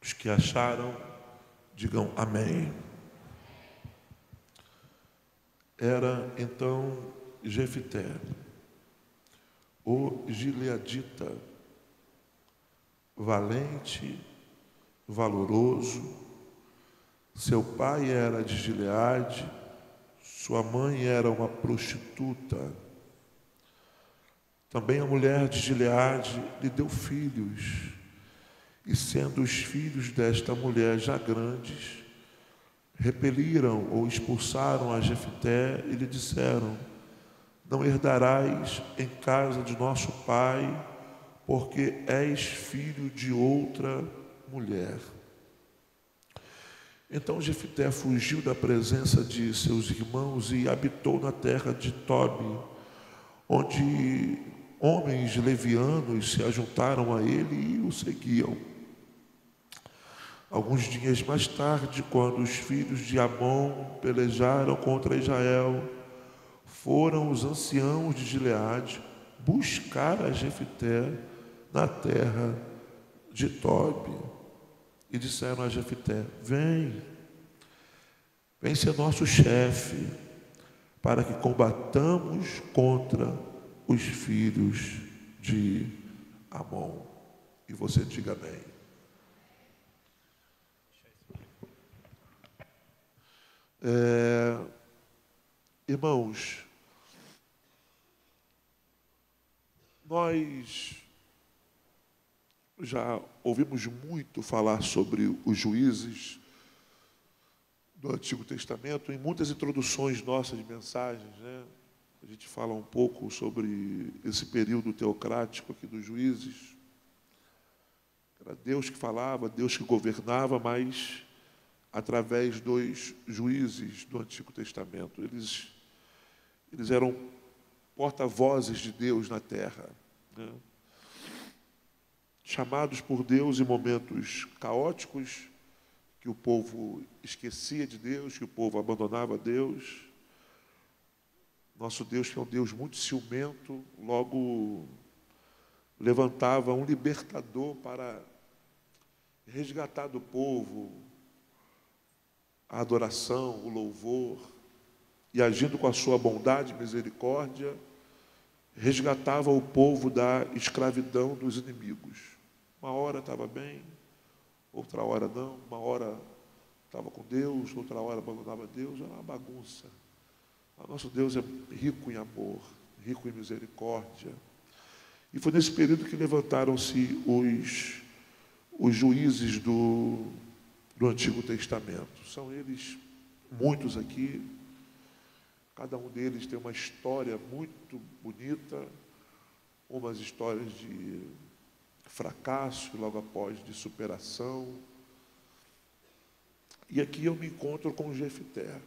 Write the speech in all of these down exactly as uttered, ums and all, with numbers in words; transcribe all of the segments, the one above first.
Os que acharam, digam amém. Era então Jefté, o gileadita, valente, valoroso. Seu pai era de Gileade, sua mãe era uma prostituta. Também a mulher de Gileade lhe deu filhos, e sendo os filhos desta mulher já grandes, repeliram ou expulsaram a Jefté e lhe disseram: não herdarás em casa de nosso pai, porque és filho de outra mulher. Então Jefté fugiu da presença de seus irmãos e habitou na terra de Tobi, onde homens levianos se ajuntaram a ele e o seguiam. Alguns dias mais tarde, quando os filhos de Amon pelejaram contra Israel, foram os anciãos de Gileade buscar a Jefté na terra de Tobi. E disseram a Jefté: vem, vem ser nosso chefe, para que combatamos contra os filhos de Amon. E você diga amém. É, irmãos, nós já ouvimos muito falar sobre os juízes do Antigo Testamento em muitas introduções nossas de mensagens, né? A gente fala um pouco sobre esse período teocrático aqui dos juízes. Era Deus que falava, Deus que governava, mas através dos juízes do Antigo Testamento. Eles, eles eram porta-vozes de Deus na terra, né? Chamados por Deus em momentos caóticos, que o povo esquecia de Deus, que o povo abandonava Deus. Nosso Deus, que é um Deus muito ciumento, logo levantava um libertador para resgatar do povo a adoração, o louvor, e agindo com a sua bondade e misericórdia, resgatava o povo da escravidão dos inimigos. Uma hora estava bem, outra hora não, uma hora estava com Deus, outra hora abandonava Deus, era uma bagunça. O nosso Deus é rico em amor, rico em misericórdia. E foi nesse período que levantaram-se os, os juízes do, do Antigo Testamento. São eles, muitos aqui, cada um deles tem uma história muito bonita, umas histórias de fracasso, logo após de superação. E aqui eu me encontro com Jefté.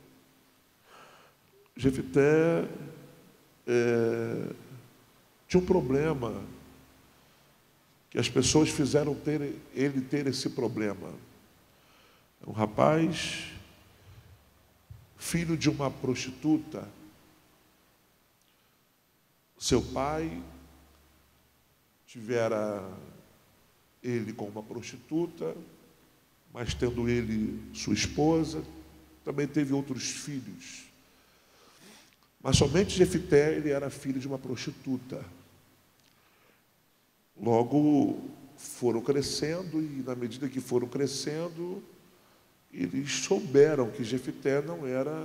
Jefté é, tinha um problema, que as pessoas fizeram ter, ele ter esse problema. É um rapaz, filho de uma prostituta. Seu pai tivera ele com uma prostituta, mas tendo ele sua esposa, também teve outros filhos. Mas somente Jefté, ele era filho de uma prostituta. Logo, foram crescendo, e na medida que foram crescendo, eles souberam que Jefté não era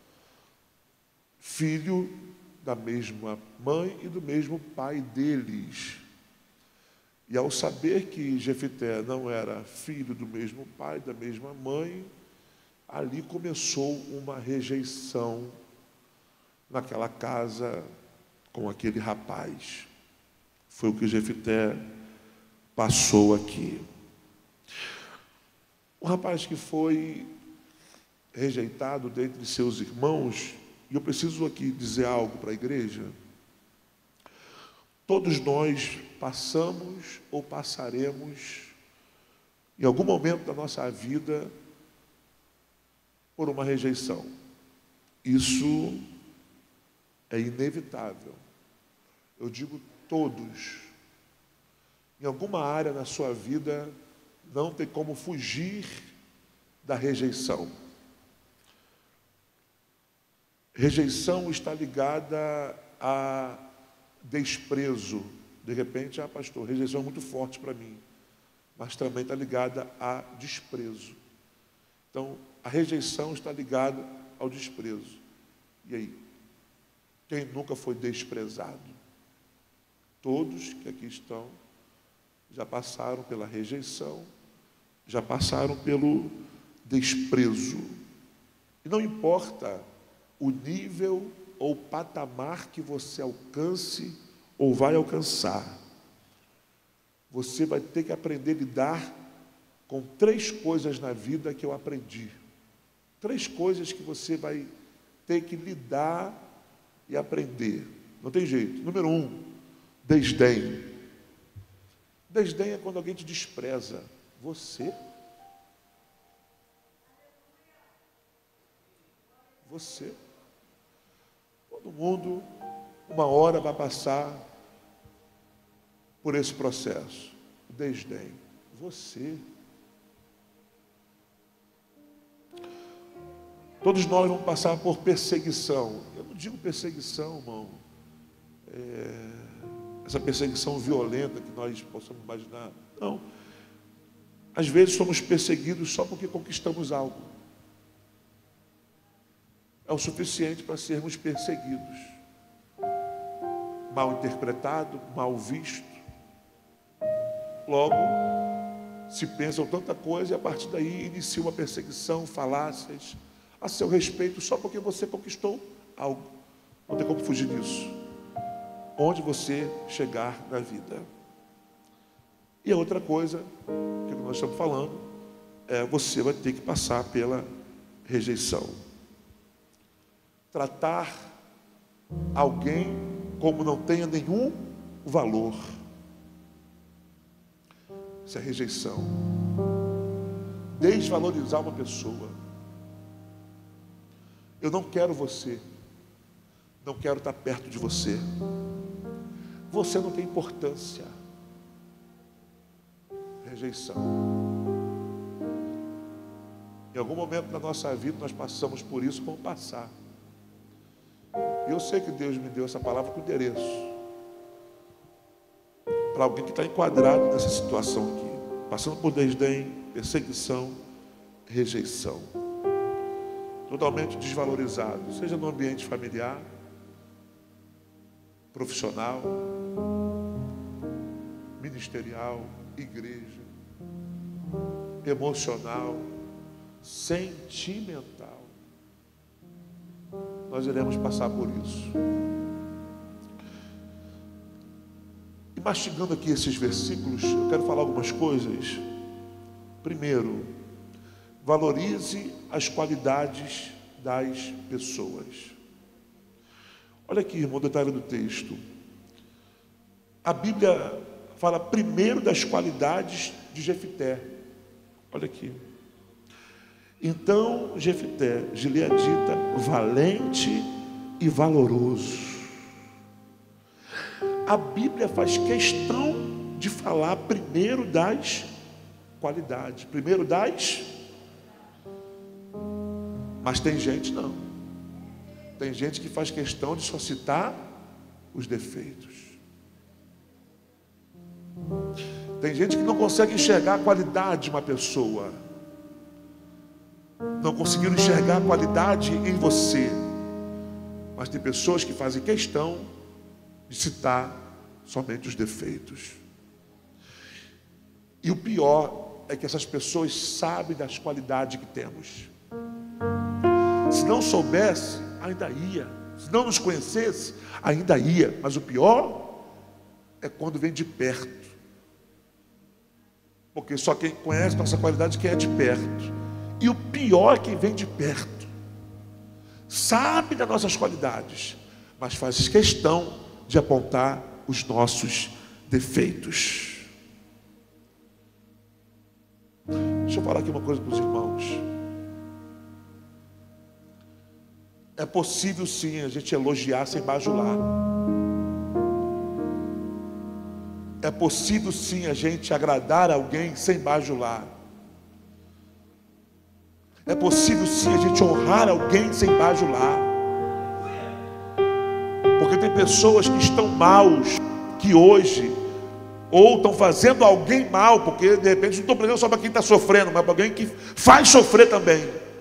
filho da mesma mãe e do mesmo pai deles. E ao saber que Jefté não era filho do mesmo pai, da mesma mãe, ali começou uma rejeição naquela casa com aquele rapaz. Foi o que Jefté passou aqui. Um rapaz que foi rejeitado dentre seus irmãos, e eu preciso aqui dizer algo para a igreja. Todos nós passamos ou passaremos, em algum momento da nossa vida, por uma rejeição. Isso é inevitável. Eu digo todos. Em alguma área na sua vida, não tem como fugir da rejeição. Rejeição está ligada a desprezo. De repente, ah, pastor, rejeição é muito forte para mim, mas também está ligada a desprezo. Então, a rejeição está ligada ao desprezo. E aí? Quem nunca foi desprezado? Todos que aqui estão já passaram pela rejeição, já passaram pelo desprezo. E não importa o nível ou o patamar que você alcance ou vai alcançar, você vai ter que aprender a lidar com três coisas na vida que eu aprendi. Três coisas que você vai ter que lidar e aprender. Não tem jeito. Número um, desdém. Desdém é quando alguém te despreza. Você? Você? Todo mundo, uma hora, vai passar por esse processo. Desdém. Você. Todos nós vamos passar por perseguição. Eu não digo perseguição, irmão, é, essa perseguição violenta que nós possamos imaginar. Não. Às vezes somos perseguidos só porque conquistamos algo. É o suficiente para sermos perseguidos. Mal interpretado, mal visto. Logo, se pensam tanta coisa e a partir daí inicia uma perseguição, falácias a seu respeito, só porque você conquistou algo. Não tem como fugir disso. Onde você chegar na vida. E a outra coisa que nós estamos falando é você vai ter que passar pela rejeição. Tratar alguém como não tenha nenhum valor. Isso é rejeição. Desvalorizar uma pessoa. Eu não quero você. Não quero estar perto de você. Você não tem importância. Rejeição. Em algum momento da nossa vida nós passamos por isso, vamos passar. E eu sei que Deus me deu essa palavra com endereço. Para alguém que está enquadrado nessa situação aqui. Passando por desdém, perseguição, rejeição. Totalmente desvalorizado. Seja no ambiente familiar, profissional, ministerial, igreja, emocional, sentimental. Nós iremos passar por isso. E mastigando aqui esses versículos, eu quero falar algumas coisas. Primeiro, valorize as qualidades das pessoas. Olha aqui, irmão, o detalhe do texto. A Bíblia fala primeiro das qualidades de Jefté. Olha aqui. Então Jefté, gileadita, valente e valoroso. A Bíblia faz questão de falar primeiro das qualidades. Primeiro das... Mas tem gente não. Tem gente que faz questão de só citar os defeitos. Tem gente que não consegue enxergar a qualidade de uma pessoa. Não conseguiram enxergar a qualidade em você. Mas tem pessoas que fazem questão de citar somente os defeitos. E o pior é que essas pessoas sabem das qualidades que temos. Se não soubesse, ainda ia. Se não nos conhecesse, ainda ia. Mas o pior é quando vem de perto. Porque só quem conhece nossa qualidade é quem é de perto. E o pior é quem vem de perto. Sabe das nossas qualidades, mas faz questão de apontar os nossos defeitos. Deixa eu falar aqui uma coisa para os irmãos. É possível sim a gente elogiar sem bajular. É possível sim a gente agradar alguém sem bajular. É possível sim a gente honrar alguém sem bajular. Porque tem pessoas que estão maus, que hoje, ou estão fazendo alguém mal, porque de repente não estou prendendo só para quem está sofrendo, mas para alguém que faz sofrer também.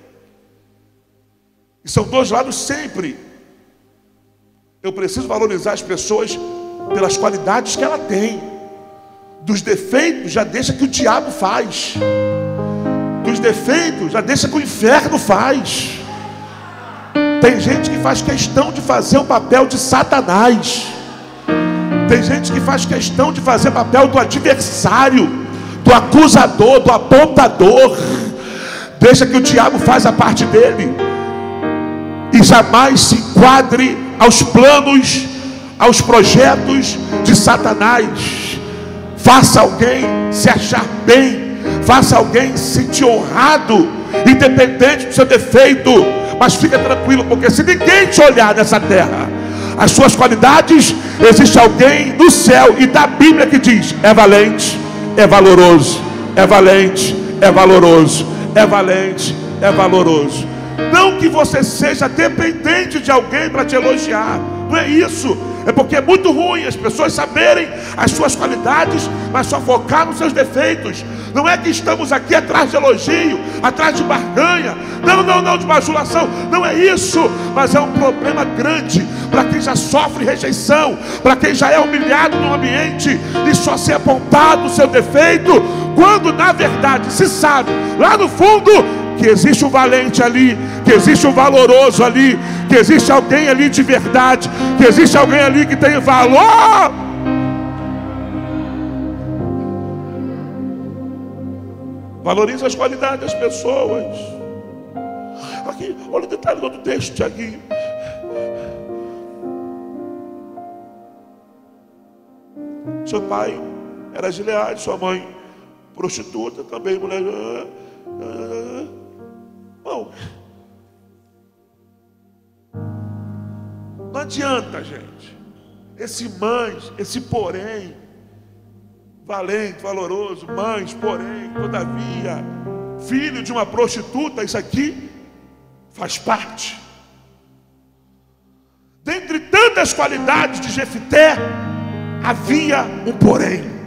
E são dois lados sempre. Eu preciso valorizar as pessoas pelas qualidades que ela tem. Dos defeitos já deixa que o diabo faz. Dos defeitos já deixa que o inferno faz. Tem gente que faz questão de fazer o papel de Satanás. Tem gente que faz questão de fazer o papel do adversário, do acusador, do apontador. Deixa que o diabo faz a parte dele. E jamais se enquadre aos planos, aos projetos de Satanás. Faça alguém se achar bem, faça alguém se sentir honrado, independente do seu defeito. Mas fica tranquilo, porque se ninguém te olhar nessa terra, as suas qualidades, existe alguém no céu e da Bíblia que diz: é valente, é valoroso, é valente, é valoroso, é valente, é valoroso. Não que você seja dependente de alguém para te elogiar, não é isso. É porque é muito ruim as pessoas saberem as suas qualidades, mas só focar nos seus defeitos. Não é que estamos aqui atrás de elogio, atrás de barganha, não, não, não, de bajulação. Não é isso, mas é um problema grande para quem já sofre rejeição, para quem já é humilhado no ambiente e só ser apontado o seu defeito, quando na verdade se sabe lá no fundo que existe um valente ali, que existe um valoroso ali, que existe alguém ali de verdade, que existe alguém ali que tem valor. Valoriza as qualidades das pessoas. Aqui, olha o detalhe do outro texto, Tiaguinho. Seu pai era Gileade, sua mãe prostituta, também mulher. Bom, não adianta, gente. Esse mães, esse porém, valente, valoroso, mães, porém, todavia, filho de uma prostituta, isso aqui faz parte. Dentre tantas qualidades de Jefté, havia um porém.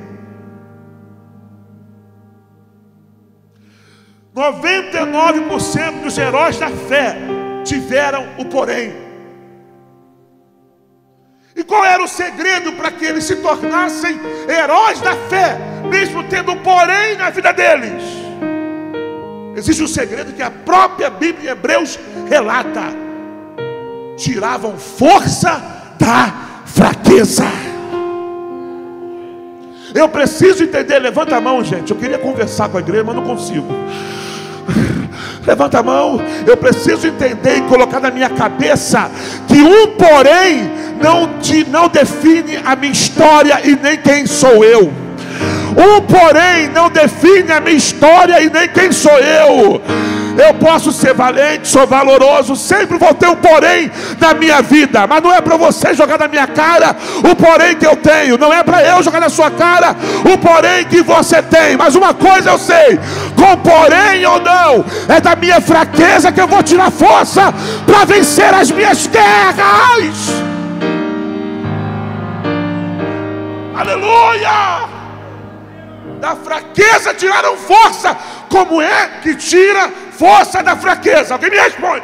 noventa e nove por cento dos heróis da fé tiveram o porém. E qual era o segredo para que eles se tornassem heróis da fé, mesmo tendo um porém na vida deles? Existe um segredo que a própria Bíblia em Hebreus relata: tiravam força da fraqueza. Eu preciso entender, levanta a mão, gente. Eu queria conversar com a igreja, mas não consigo. Levanta a mão. Eu preciso entender e colocar na minha cabeça que um porém não, te, não define a minha história e nem quem sou eu. Um porém não define a minha história e nem quem sou eu. Eu posso ser valente, sou valoroso, sempre vou ter um porém na minha vida, mas não é para você jogar na minha cara o porém que eu tenho, não é para eu jogar na sua cara o porém que você tem. Mas uma coisa eu sei, com porém ou não, é da minha fraqueza que eu vou tirar força para vencer as minhas guerras. Aleluia! Da fraqueza tiraram força. Como é que tira força da fraqueza? Alguém me responde.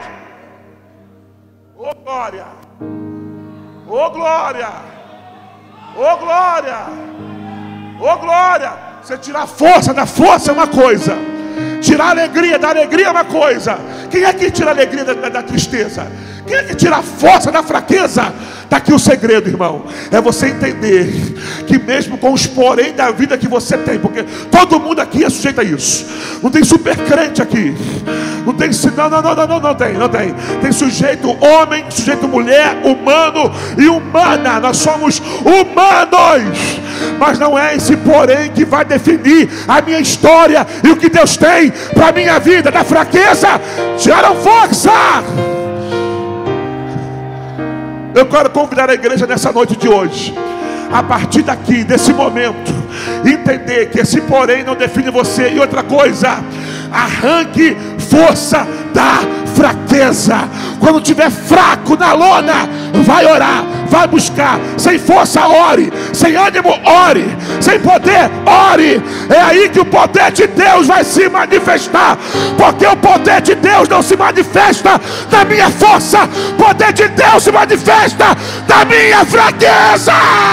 Ô oh, glória, ô oh, glória, ô oh, glória, ô oh, glória. Você tirar força da força é uma coisa, tirar alegria da alegria é uma coisa. Quem é que tira a alegria da, da, da tristeza? Quem é que tira a força da fraqueza? Está aqui o segredo, irmão. É você entender que mesmo com os porém da vida que você tem, porque todo mundo aqui é sujeito a isso. Não tem super crente aqui. Não tem, não, não, não, não, não, não tem, não tem. Tem sujeito homem, sujeito mulher, humano e humana. Nós somos humanos. Mas não é esse porém que vai definir a minha história e o que Deus tem para a minha vida. Da fraqueza tiraram força. Eu quero convidar a igreja nessa noite de hoje a partir daqui, desse momento, entender que esse porém não define você. E outra coisa, arranque força da fraqueza. Quando estiver fraco na lona, vai orar, vai buscar. Sem força, ore. Sem ânimo, ore. Sem poder, ore. É aí que o poder de Deus vai se manifestar. Porque o poder de Deus não se manifesta na minha força. O poder de Deus se manifesta na minha fraqueza.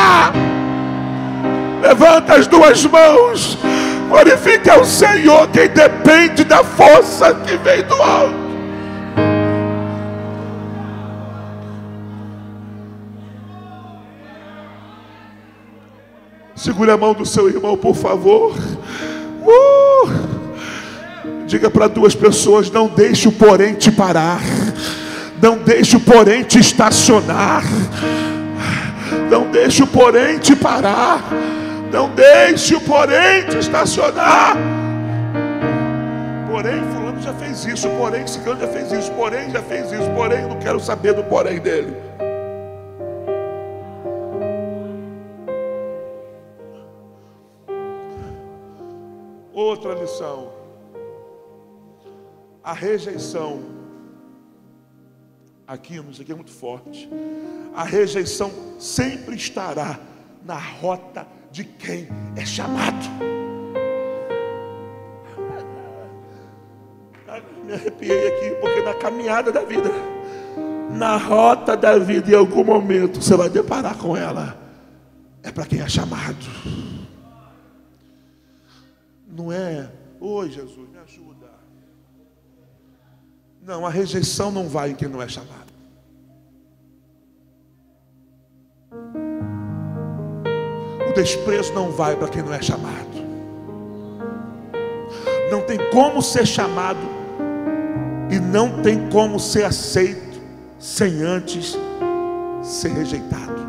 Levanta as duas mãos. Glorifica o Senhor. Quem depende da força que vem do alto. Segure a mão do seu irmão, por favor. Uh! Diga para duas pessoas: não deixe o porém te parar. Não deixe o porém te estacionar. Não deixe o porém te parar. Não deixe o porém te estacionar. Porém, fulano já fez isso. Porém, ciclano já fez isso. Porém, já fez isso. Porém, não quero saber do porém dele. Outra lição: a rejeição. Aqui, isso aqui é muito forte. A rejeição sempre estará na rota de quem é chamado. Me arrepiei aqui, porque na caminhada da vida, na rota da vida, em algum momento você vai deparar com ela. É para quem é chamado. Não é, oi Jesus, me ajuda. Não, a rejeição não vai em quem não é chamado. O desprezo não vai para quem não é chamado. Não tem como ser chamado e não tem como ser aceito sem antes ser rejeitado.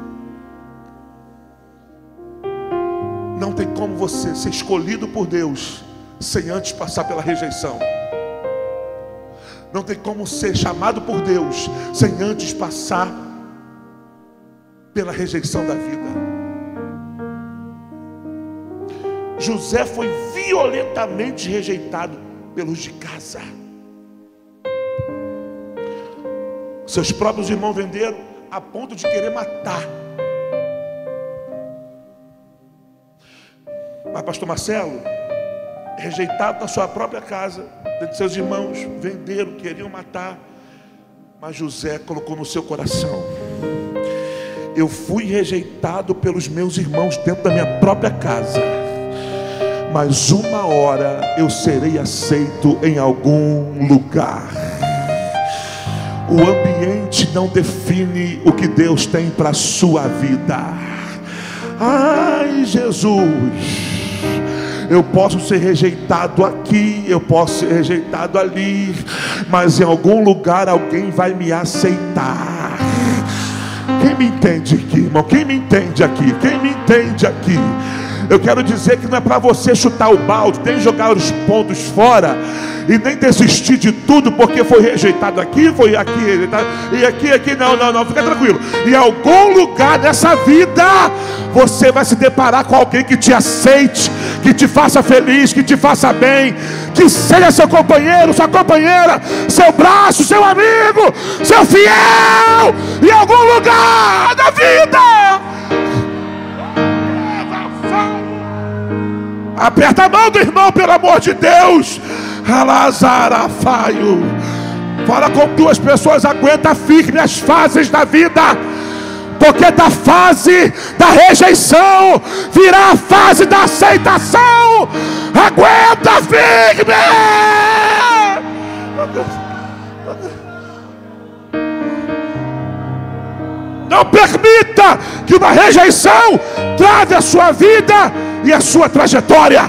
Não tem como você ser escolhido por Deus sem antes passar pela rejeição. Não tem como ser chamado por Deus sem antes passar pela rejeição da vida. José foi violentamente rejeitado pelos de casa. Seus próprios irmãos venderam a ponto de querer matar. Mas pastor Marcelo, rejeitado na sua própria casa, de seus irmãos, venderam, queriam matar. Mas José colocou no seu coração: eu fui rejeitado pelos meus irmãos dentro da minha própria casa, mas uma hora eu serei aceito em algum lugar. O ambiente não define o que Deus tem para a sua vida. Ai, Jesus, eu posso ser rejeitado aqui, eu posso ser rejeitado ali, mas em algum lugar alguém vai me aceitar. Quem me entende aqui, irmão? Quem me entende aqui? Quem me entende aqui? Eu quero dizer que não é para você chutar o balde, nem jogar os pontos fora e nem desistir de tudo porque foi rejeitado aqui, foi aqui rejeitado, e aqui, aqui, não, não, não, fica tranquilo. Em algum lugar dessa vida você vai se deparar com alguém que te aceite, que te faça feliz, que te faça bem, que seja seu companheiro, sua companheira, seu braço, seu amigo, seu fiel, em algum lugar da vida. Aperta a mão do irmão, pelo amor de Deus. Alazarafaio. Fala com duas pessoas, aguenta firme as fases da vida, porque da fase da rejeição virá a fase da aceitação. Aguenta firme. Não permita que uma rejeição trave a sua vida e a sua trajetória.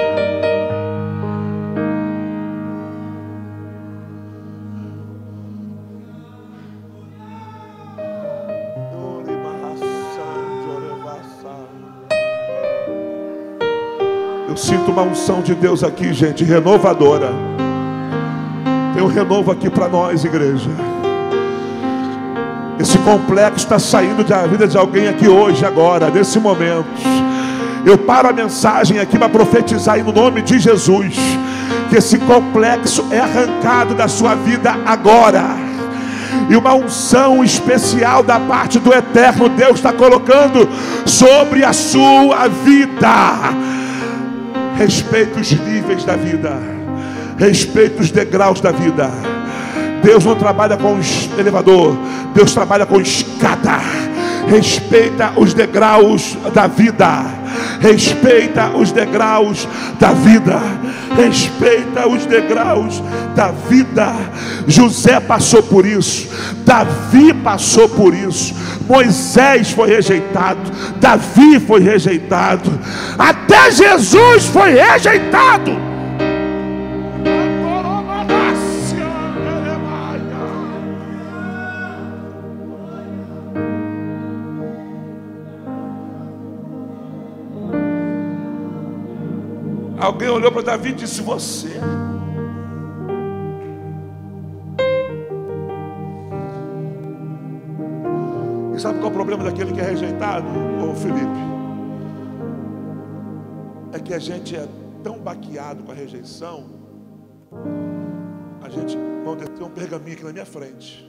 Eu sinto uma unção de Deus aqui, gente, renovadora. Tem um renovo aqui para nós, igreja. Esse complexo está saindo da vida de alguém aqui hoje, agora, nesse momento. Eu paro a mensagem aqui para profetizar aí no nome de Jesus, que esse complexo é arrancado da sua vida agora. E uma unção especial da parte do Eterno Deus está colocando sobre a sua vida. Respeite os níveis da vida, respeite os degraus da vida. Deus não trabalha com elevador, Deus trabalha com escada. Respeita os degraus da vida, respeita os degraus da vida, respeita os degraus da vida. José passou por isso, Davi passou por isso, Moisés foi rejeitado, Davi foi rejeitado, até Jesus foi rejeitado. Alguém olhou para Davi e disse: você. E sabe qual é o problema daquele que é rejeitado, ô Felipe? É que a gente é tão baqueado com a rejeição. A gente, vamos ter um pergaminho aqui na minha frente.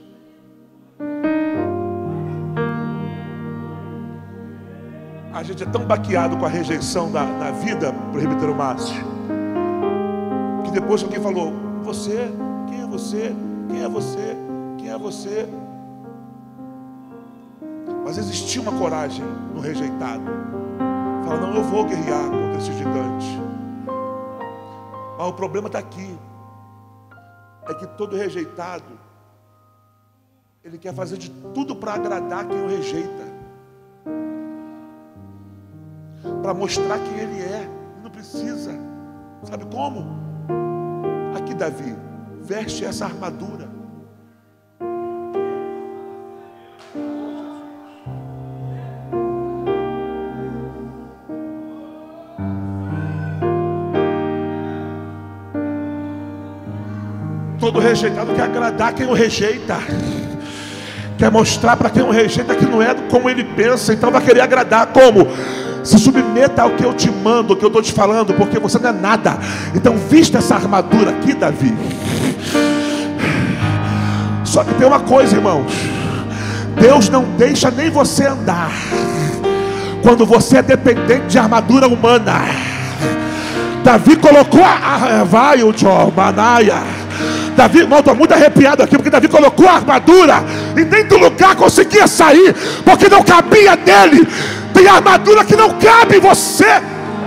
A gente é tão baqueado com a rejeição da, da vida, presbítero Márcio, que depois que alguém falou: você, quem é você? Quem é você? Quem é você? Mas existia uma coragem no rejeitado. Fala: não, eu vou guerrear contra esse gigante. Mas o problema está aqui. É que todo rejeitado, ele quer fazer de tudo para agradar quem o rejeita, para mostrar quem ele é. Não precisa. Sabe como? Aqui Davi, veste essa armadura. Todo rejeitado quer agradar quem o rejeita, quer mostrar para quem o rejeita que não é como ele pensa, então vai querer agradar. Como? Se submeta ao que eu te mando, ao que eu estou te falando, porque você não é nada. Então vista essa armadura aqui, Davi. Só que tem uma coisa, irmãos: Deus não deixa nem você andar quando você é dependente de armadura humana. Davi colocou a vai o Manaia. Davi, irmão, estou muito arrepiado aqui, porque Davi colocou a armadura e nem do lugar conseguia sair, porque não cabia nele. Tem armadura que não cabe em você.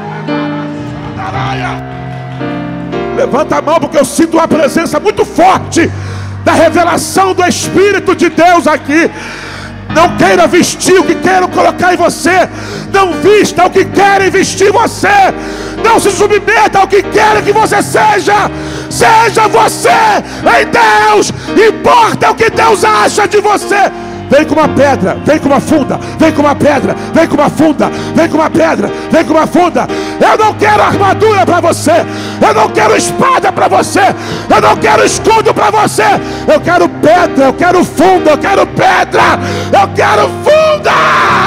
Levanta a mão, porque eu sinto uma presença muito forte da revelação do Espírito de Deus aqui. Não queira vestir o que queiram colocar em você. Não vista o que querem vestir em você. Não se submeta ao que querem que você seja. Seja você em Deus. Importa o que Deus acha de você. Vem com uma pedra, vem com uma funda, vem com uma pedra, vem com uma funda, vem com uma pedra, vem com uma funda. Eu não quero armadura para você, eu não quero espada para você, eu não quero escudo para você. Eu quero pedra, eu quero funda, eu quero pedra, eu quero funda.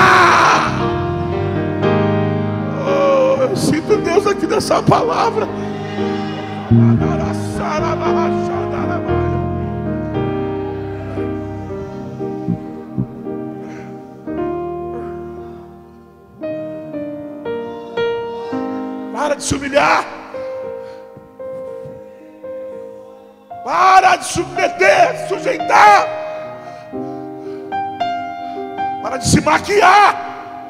Oh, eu sinto Deus aqui nessa palavra. Para de se humilhar. Para de submeter, sujeitar. Para de se maquiar.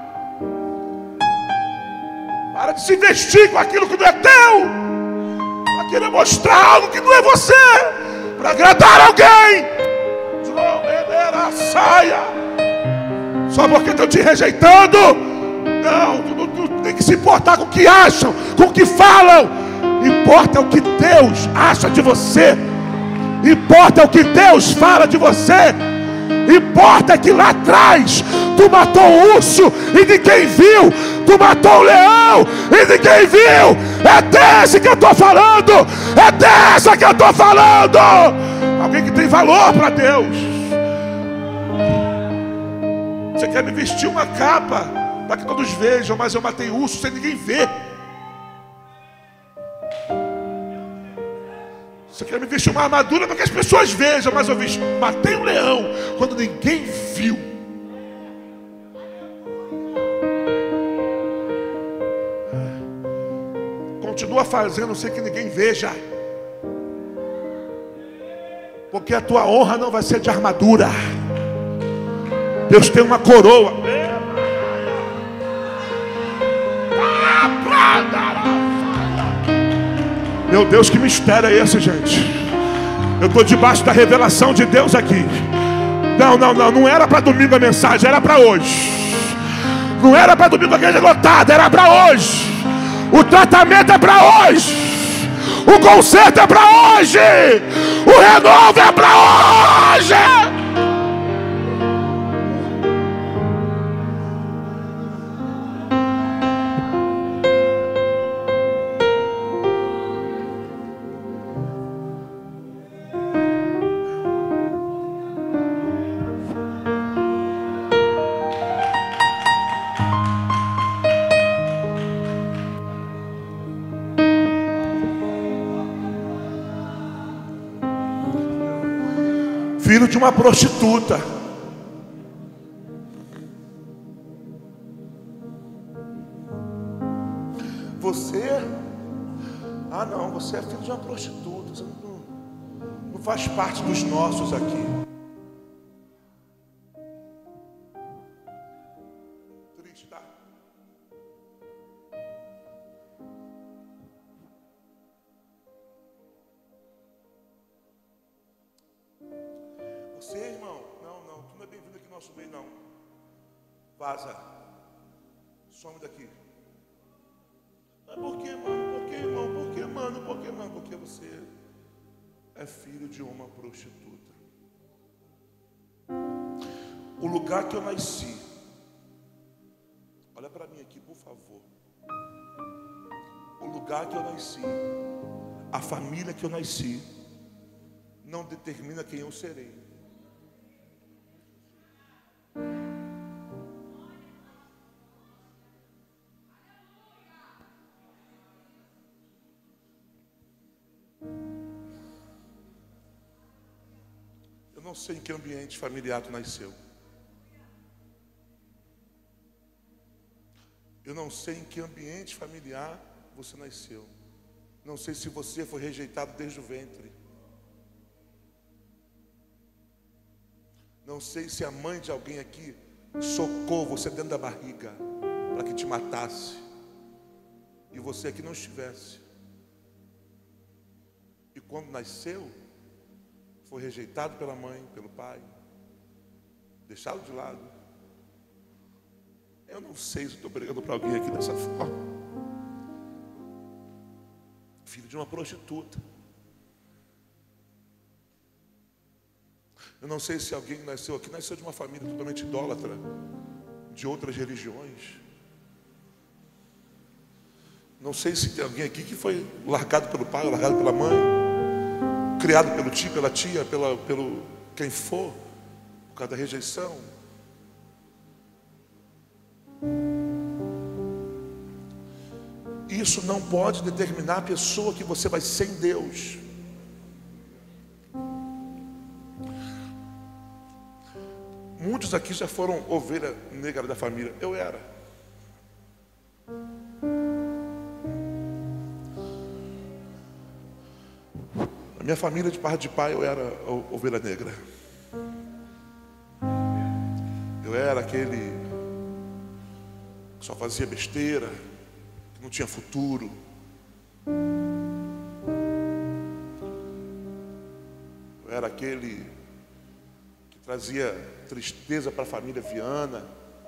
Para de se vestir com aquilo que não é teu. Para querer mostrar algo que não é você. Para agradar alguém. Saia. Só porque estão te rejeitando. Não, tu não, tu tem que se importar com o que acham, com o que falam. Importa o que Deus acha de você. Importa o que Deus fala de você. Importa que lá atrás tu matou um urso e ninguém viu. Tu matou um leão e ninguém viu. É desse que eu estou falando. É dessa que eu estou falando. Alguém que tem valor para Deus. Você quer me vestir uma capa para que todos vejam, mas eu matei urso sem ninguém ver. Você quer me vestir uma armadura para que as pessoas vejam, mas eu vesti, matei um leão quando ninguém viu. Continua fazendo sem que ninguém veja, porque a tua honra não vai ser de armadura. Deus tem uma coroa. Meu Deus, que mistério é esse, gente? Eu estou debaixo da revelação de Deus aqui. Não, não, não, não era para domingo a mensagem, era para hoje. Não era para domingo a igreja lotada, era para hoje. O tratamento é para hoje. O conserto é para hoje. O renovo é para hoje. Filho de uma prostituta. Você, ah não, você é filho de uma prostituta. Você não, não faz parte dos nossos aqui. Triste, tá? Você, irmão, não, não, tu não é bem-vindo aqui no nosso meio, não. Vaza. Some daqui. Mas por que, mano? Por que, irmão? Por que, mano? Por que, mano? Porque você é filho de uma prostituta. O lugar que eu nasci, olha para mim aqui, por favor. O lugar que eu nasci, a família que eu nasci, não determina quem eu serei. Eu não sei em que ambiente familiar tu nasceu. Eu não sei em que ambiente familiar você nasceu. Não sei se você foi rejeitado desde o ventre. Não sei se a mãe de alguém aqui socou você dentro da barriga para que te matasse e você aqui não estivesse. E quando nasceu, foi rejeitado pela mãe, pelo pai, deixado de lado. Eu não sei se estou pregando para alguém aqui dessa forma. Filho de uma prostituta. Eu não sei se alguém nasceu aqui, nasceu de uma família totalmente idólatra, de outras religiões. Não sei se tem alguém aqui que foi largado pelo pai, largado pela mãe, criado pelo tio, pela tia, pela, pelo quem for, por causa da rejeição. Isso não pode determinar a pessoa que você vai ser em Deus. Muitos aqui já foram ovelha negra da família. Eu era. A minha família de parte de pai, eu era ovelha negra. Eu era aquele que só fazia besteira, que não tinha futuro. Eu era aquele que trazia tristeza para a família Viana.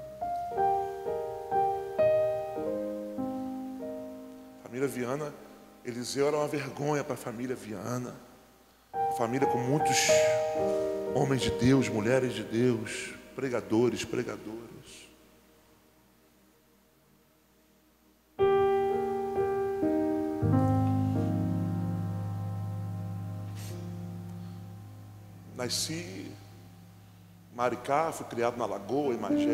A família Viana, Eliseu era uma vergonha para a família Viana. Uma família com muitos homens de Deus, mulheres de Deus, pregadores, pregadoras. Nasci Maricá, fui criado na Lagoa, em Magé.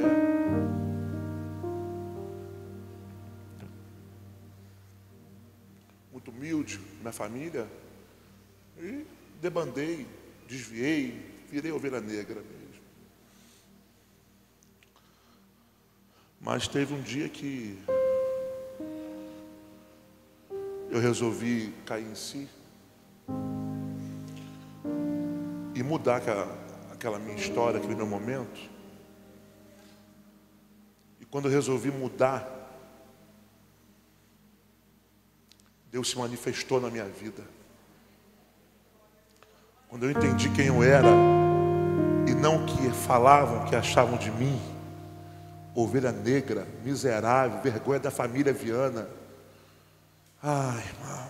Muito humilde, minha família. E debandei, desviei, virei ovelha negra mesmo. Mas teve um dia que eu resolvi cair em si e mudar aquela, aquela minha história, aquele meu momento. E quando eu resolvi mudar, Deus se manifestou na minha vida. Quando eu entendi quem eu era e não o que falavam, que achavam de mim, ovelha negra, miserável, vergonha da família Viana. Ai, irmão,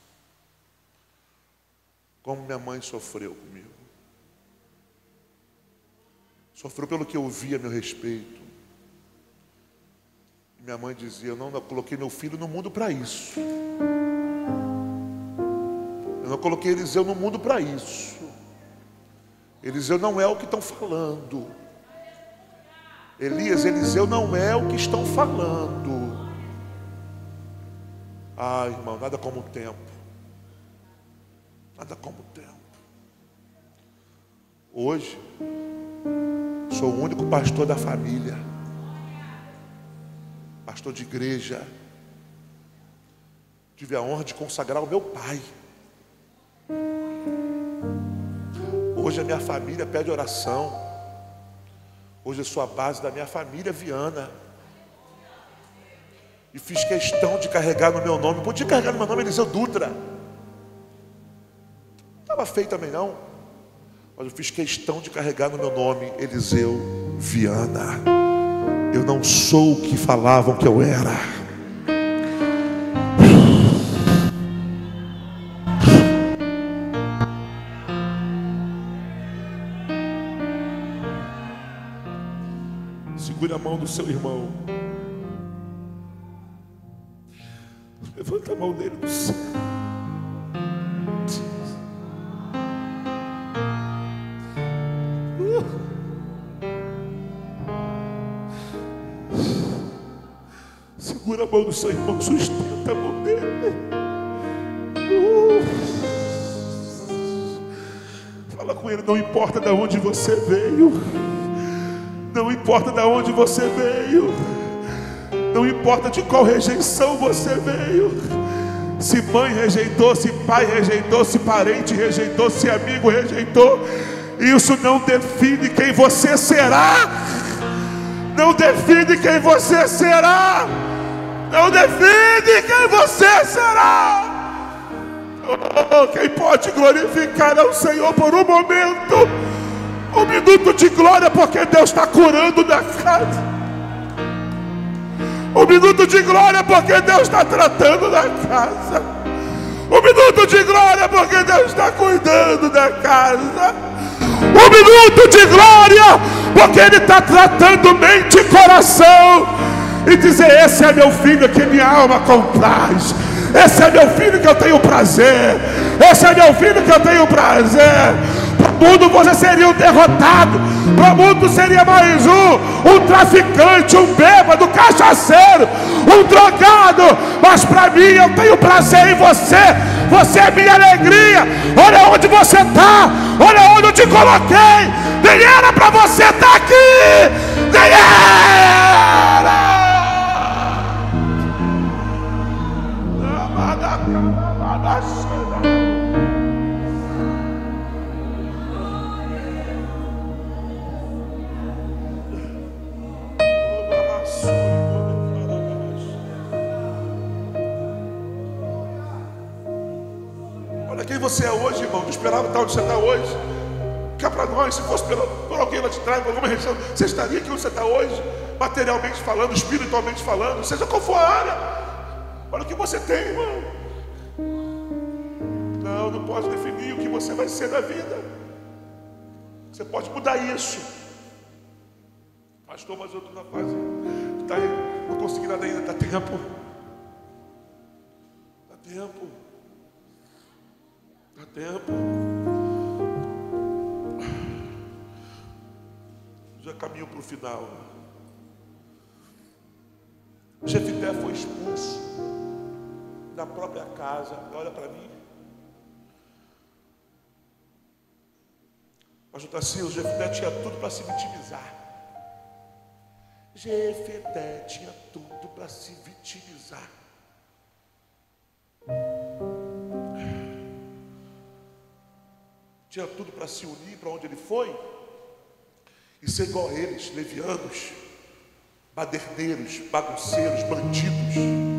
como minha mãe sofreu comigo. Sofreu pelo que eu via a meu respeito. Minha mãe dizia: eu não coloquei meu filho no mundo para isso. Eu não coloquei Eliseu no mundo para isso. Eliseu não é o que estão falando. Elias, Eliseu não é o que estão falando. Ah, irmão, nada como o tempo. Nada como o tempo. Hoje, sou o único pastor da família. Pastor de igreja. Tive a honra de consagrar o meu pai. Hoje a minha família pede oração. Hoje eu sou a base da minha família Viana. E fiz questão de carregar no meu nome. Podia carregar no meu nome Eliseu Dutra. Não estava feio também não. Mas eu fiz questão de carregar no meu nome Eliseu Viana. Eu não sou o que falavam que eu era. Segure a mão do seu irmão. Levanta a mão dele do céu. Segura a mão do seu irmão, sustenta a mão dele. Fala com ele, não importa de onde você veio. Não importa de onde você veio. Não importa de qual rejeição você veio. Se mãe rejeitou, se pai rejeitou, se parente rejeitou, se amigo rejeitou, isso não define quem você será. Não define quem você será. Não define quem você será. Oh, quem pode glorificar ao Senhor por um momento? Um minuto de glória, porque Deus está curando na casa. Um minuto de glória, porque Deus está tratando da casa. Um minuto de glória, porque Deus está cuidando da casa. Um minuto de glória, porque Ele está tratando mente e coração. E dizer: esse é meu filho que minha alma compraz. Esse é meu filho que eu tenho prazer. Esse é meu filho que eu tenho prazer. Para o mundo você seria um derrotado. Para o mundo seria mais um. Um traficante, um bêbado, um cachaceiro, um drogado. Mas para mim eu tenho prazer em você. Você é minha alegria. Olha onde você está. Olha onde eu te coloquei. Nem era para você estar aqui. Nem era. Olha quem você é hoje, irmão. Não esperava estar onde você está hoje. Cá para nós, se fosse pelo, por alguém lá de trás, por alguma região, você estaria aqui onde você está hoje, materialmente falando, espiritualmente falando, seja qual for a área. Olha o que você tem, irmão. Não, não pode definir o que você vai ser na vida. Você pode mudar isso. Pastor, mas eu estou na fase, tá, não consegui nada ainda. Dá tempo. Dá tempo. Dá tempo. o final. Jefité foi expulso da própria casa. Olha para mim. Mas assim, o Jefité tinha tudo para se vitimizar. Jefité tinha tudo para se vitimizar. Tinha tudo para se unir para onde ele foi e ser igual a eles, levianos, baderneiros, bagunceiros, bandidos.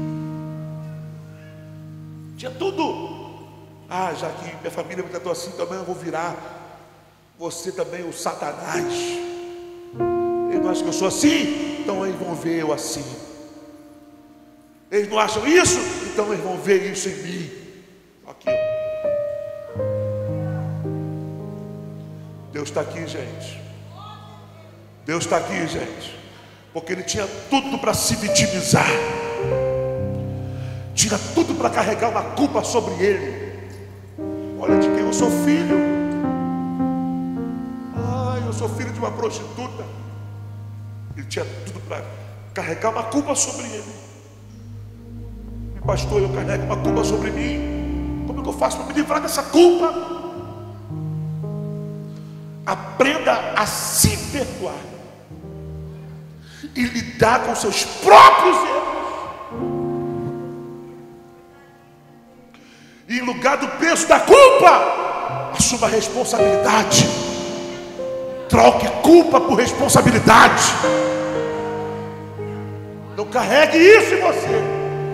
Tinha tudo. Ah, já que minha família me tratou assim, também eu vou virar você também, o Satanás. Eles não acham que eu sou assim? Então eles vão ver eu assim. Eles não acham isso? Então eles vão ver isso em mim. Aqui, ó. Deus está aqui, gente. Deus está aqui, gente. Porque ele tinha tudo para se vitimizar. Tinha tudo para carregar uma culpa sobre ele. Olha de quem eu sou filho. Ai, eu sou filho de uma prostituta. Ele tinha tudo para carregar uma culpa sobre ele. E pastor, eu carrego uma culpa sobre mim. Como é que eu faço para me livrar dessa culpa? Aprenda a se perdoar e lidar com seus próprios erros. E em lugar do peso da culpa, assuma a responsabilidade. Troque culpa por responsabilidade. Não carregue isso em você.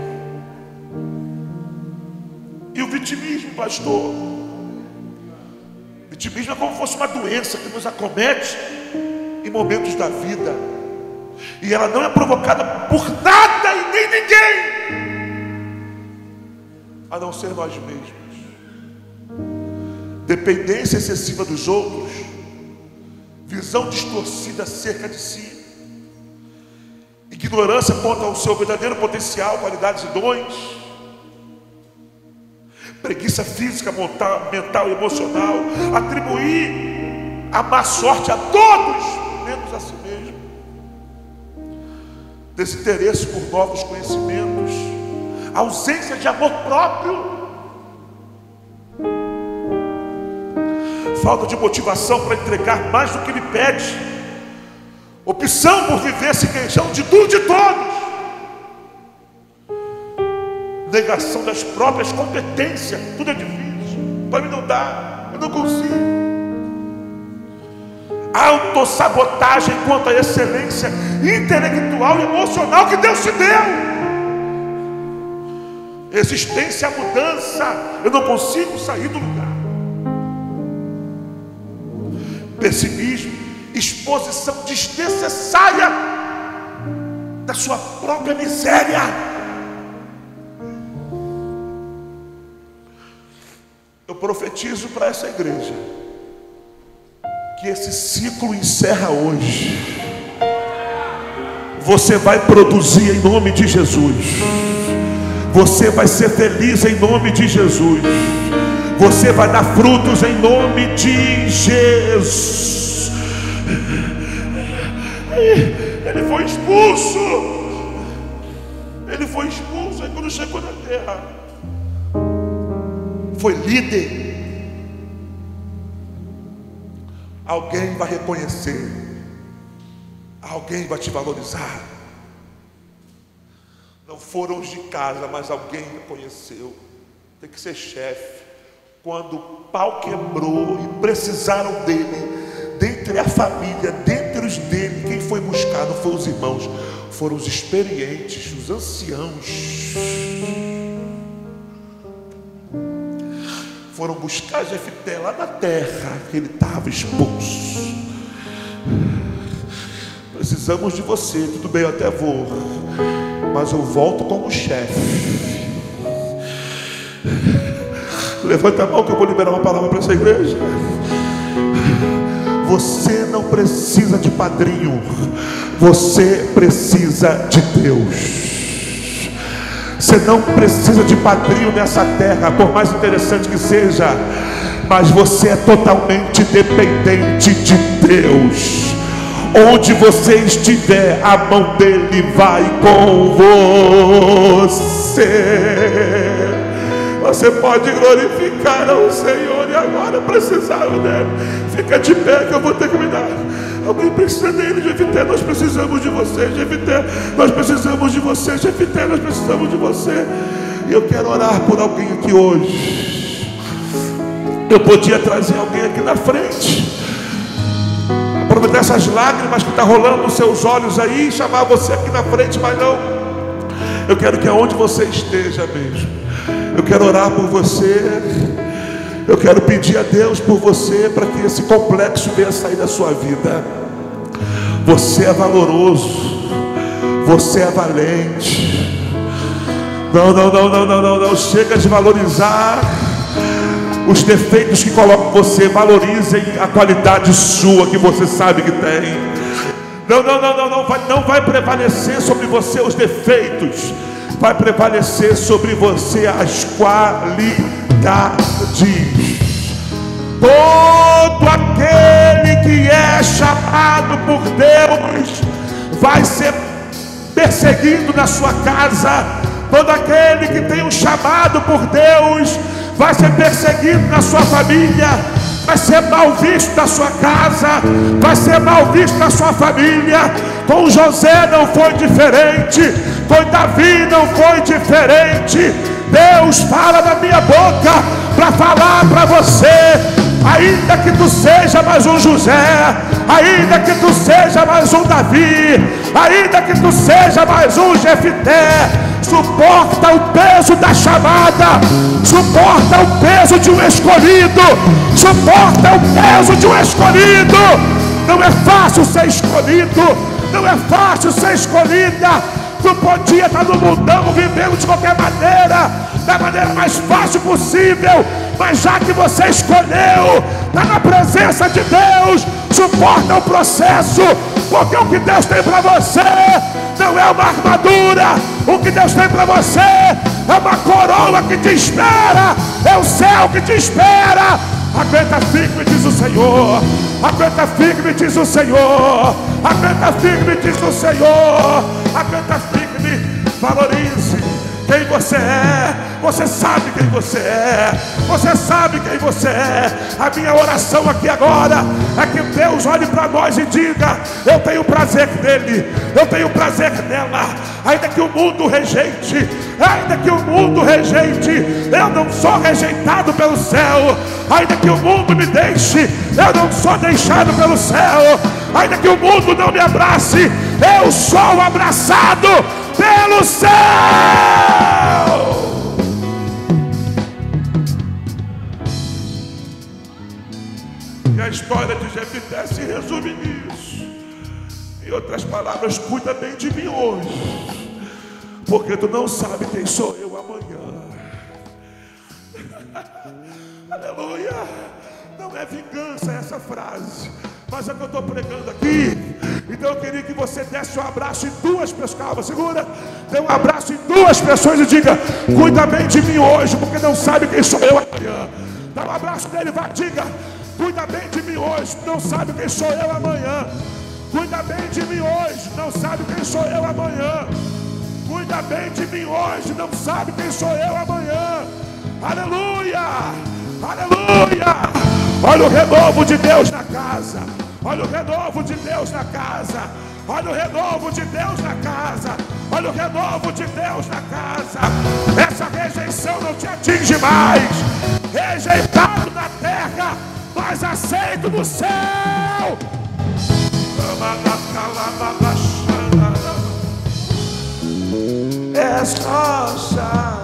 E o vitimismo, pastor? Vitimismo é como se fosse uma doença que nos acomete em momentos da vida. E ela não é provocada por nada e nem ninguém, a não ser nós mesmos. Dependência excessiva dos outros, visão distorcida acerca de si, ignorância quanto ao seu verdadeiro potencial, qualidades e dons, preguiça física, mental, mental e emocional, atribuir a má sorte a todos, menos a si mesmo, desinteresse por novos conhecimentos, ausência de amor próprio, falta de motivação para entregar mais do que lhe pede, opção por viver se queixando de tudo e de todos, negação das próprias competências. Tudo é difícil, para mim não dá, eu não consigo. Autossabotagem quanto à excelência intelectual e emocional que Deus te deu. Resistência à mudança, eu não consigo sair do lugar. Pessimismo, exposição desnecessária da sua própria miséria. Eu profetizo para essa igreja que esse ciclo encerra hoje. Você vai produzir em nome de Jesus. Você vai ser feliz em nome de Jesus. Você vai dar frutos em nome de Jesus. Ele foi expulso. Ele foi expulso. Aí quando chegou na terra, foi líder. Alguém vai reconhecer. Alguém vai te valorizar. Não foram os de casa, mas alguém reconheceu. Tem que ser chefe. Quando o pau quebrou e precisaram dele, dentre a família, dentre os dele, quem foi buscar não foram os irmãos, foram os experientes, os anciãos. Foram buscar Jefité lá na terra que ele estava expulso. Precisamos de você. Tudo bem, eu até vou, mas eu volto como chefe. Levanta a mão que eu vou liberar uma palavra para essa igreja. Você não precisa de padrinho, você precisa de Deus. Você não precisa de padrinho nessa terra, por mais interessante que seja, mas você é totalmente dependente de Deus. Onde você estiver, a mão dele vai com você. Você pode glorificar ao Senhor e agora precisar dele. Fica de pé que eu vou ter que me dar. Alguém precisa dele, Jefité. Nós precisamos de você, Jefité. Nós precisamos de você, Jefité. Nós precisamos de você. E eu quero orar por alguém aqui hoje. Eu podia trazer alguém aqui na frente, aproveitar essas lágrimas que estão rolando nos seus olhos aí e chamar você aqui na frente, mas não. Eu quero que aonde você esteja mesmo, eu quero orar por você. Eu quero pedir a Deus por você, para que esse complexo venha sair da sua vida. Você é valoroso, você é valente. Não, não, não, não, não, não, não. Chega de valorizar os defeitos que colocam você. Valorizem a qualidade sua que você sabe que tem. Não, não, não, não, não vai, não vai prevalecer sobre você os defeitos. Vai prevalecer sobre você as qualidades. Todo aquele que é chamado por Deus vai ser perseguido na sua casa. Todo aquele que tem um chamado por Deus vai ser perseguido na sua família, vai ser mal visto na sua casa, vai ser mal visto na sua família. Com José não foi diferente, com Davi não foi diferente. Deus fala na minha boca para falar para você: ainda que tu seja mais um José, ainda que tu seja mais um Davi, ainda que tu seja mais um Jefité, suporta o peso da chamada, suporta o peso de um escolhido, suporta o peso de um escolhido. Não é fácil ser escolhido, não é fácil ser escolhida. Tu podia estar no mundão vivendo de qualquer maneira, da maneira mais fácil possível, mas já que você escolheu, está na presença de Deus, suporta o processo, porque o que Deus tem para você não é uma armadura, o que Deus tem para você é uma coroa que te espera, é o céu que te espera. Aguenta firme, diz o Senhor. Aguenta firme, diz o Senhor. Aguenta firme, diz o Senhor. Aguenta firme, valorize quem você é. Você sabe quem você é. Você sabe quem você é. A minha oração aqui agora é que Deus olhe para nós e diga: eu tenho prazer nele, eu tenho prazer nela. Ainda que o mundo rejeite, ainda que o mundo rejeite, eu não sou rejeitado pelo céu. Ainda que o mundo me deixe, eu não sou deixado pelo céu. Ainda que o mundo não me abrace, eu sou abraçado pelo céu. E a história de Jefité se resume nisso. Em outras palavras, cuida bem de mim hoje, porque tu não sabe quem sou eu amanhã. Aleluia. Não é vingança essa frase, mas é que eu estou pregando aqui. Então eu queria que você desse um abraço em duas pessoas. Calma, segura. Dê um abraço em duas pessoas e diga: cuida bem de mim hoje, porque não sabe quem sou eu amanhã. Dá um abraço nele e vai, diga: cuida bem de mim hoje, não sabe quem sou eu amanhã. Cuida bem de mim hoje, não sabe quem sou eu amanhã. Cuida bem de mim hoje, não sabe quem sou eu amanhã. Aleluia, aleluia. Olha o renovo de Deus na casa. Olha o renovo de Deus na casa. Olha o renovo de Deus na casa. Olha o renovo de Deus na casa. Essa rejeição não te atinge mais. Rejeitado na terra, mas aceito no céu. És rocha.